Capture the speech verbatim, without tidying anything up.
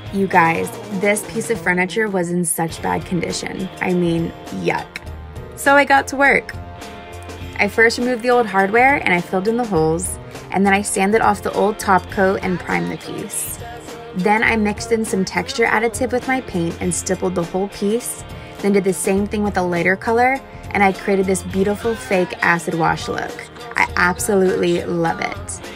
You guys, this piece of furniture was in such bad condition. I mean, yuck. So I got to work. I first removed the old hardware and I filled in the holes, and then I sanded off the old top coat and primed the piece. Then I mixed in some texture additive with my paint and stippled the whole piece, then did the same thing with a lighter color, and I created this beautiful fake acid wash look. I absolutely love it.